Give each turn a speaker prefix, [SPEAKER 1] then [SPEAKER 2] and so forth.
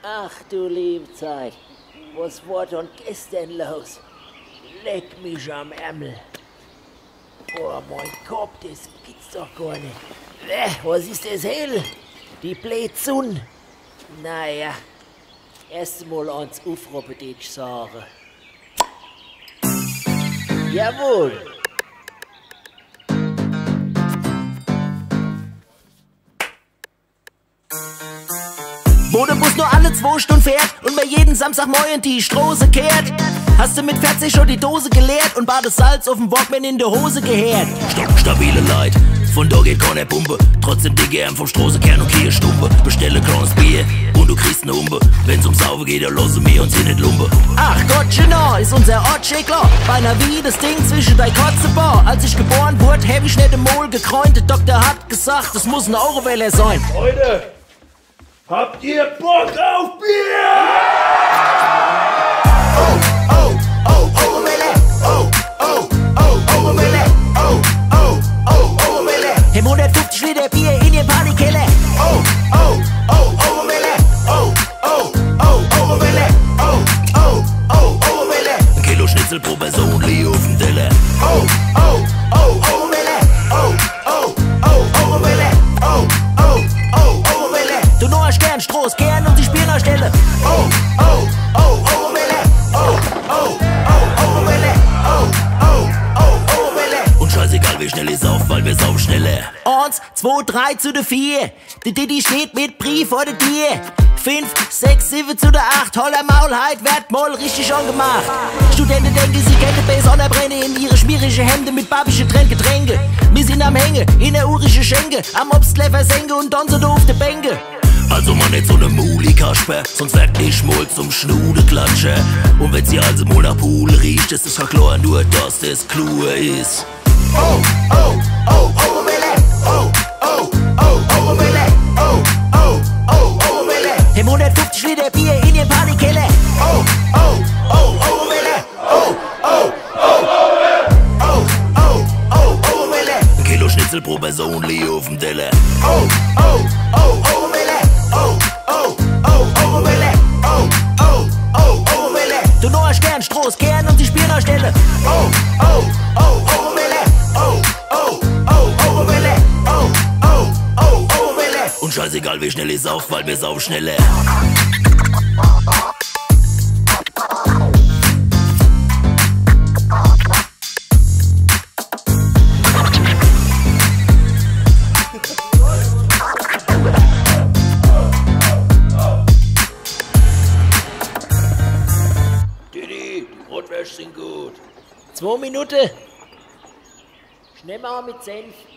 [SPEAKER 1] Ach du liebe Zeit, was war denn gestern los? Leck mich am Ärmel. Oh, mein Kopf, das gibt's doch gar nicht. Was ist das hell? Die blöde Sonne. Naja, erst mal ans Aufrobeditsch sagen. Jawohl.
[SPEAKER 2] Wo der Bus nur alle 2 Stunden fährt und bei jeden Samstagmorgen die Straße kehrt. Hast du mit 40 schon die Dose geleert und war das Salz auf dem Walkman in der Hose gehärt.
[SPEAKER 3] Stabile Leid, von da geht keine Pumpe. Trotzdem die gern vom Straßenkern und Kirchstumpe. Bestelle kleines Bier und du kriegst ne Humpe. Wenn's ums Saufen geht, dann lassen wir uns hier nicht lumpe.
[SPEAKER 2] Ach Gott, genau, ist unser Ort schon klar. Beinahe wie das Ding zwischen dein Kotzebar. Als ich geboren wurde, hab ich nicht im Maul gekräunt. Der Doktor hat gesagt, das muss ein Oureweller sein.
[SPEAKER 4] Leute, habt ihr Bock auf Bier?
[SPEAKER 2] Im 150 Liter Bier in den Partykeller.
[SPEAKER 3] Ein Kilo Schnitzel pro Person, Lee auf dem Teller.
[SPEAKER 2] Du nur hast gern Stroß, gern und die Spielerstelle.
[SPEAKER 3] Und scheißegal wie schnell ich sauf, weil wir saufen schneller.
[SPEAKER 2] 1, 2, 3 zu der 4. Die Diddy steht mit Brief vor der Tür. 5, 6, 7 zu der 8. Holler Maulheit wird mal richtig angemacht. Studenten denken, sie kennen Besonderer Brenne in ihre schmierige Hemde mit babischen Getränke. Wir sind am Hänge, in der urische Schenke. Am Obstlefer Senke und dann so auf der Bänke.
[SPEAKER 3] Also man nicht so ne Muli Kasper, sonst werd ich mal zum Schnudeklatscher. Und wenn sie also mal nach Pool riecht, ist es klar nur, dass das Klur ist.
[SPEAKER 2] Im 150 Liter Bier in den Partykeller.
[SPEAKER 3] Ein Kilo Schnitzel pro Person, Lee auf dem Teller.
[SPEAKER 2] Du nur hast gern Stroß, gern und die Spielerstelle.
[SPEAKER 3] Und scheißegal wie schnell ich sauf, weil wir saufen schneller.
[SPEAKER 4] Didi, die Rotwäsche sind gut.
[SPEAKER 1] 2 Minuten. Schnell mal mit Senf.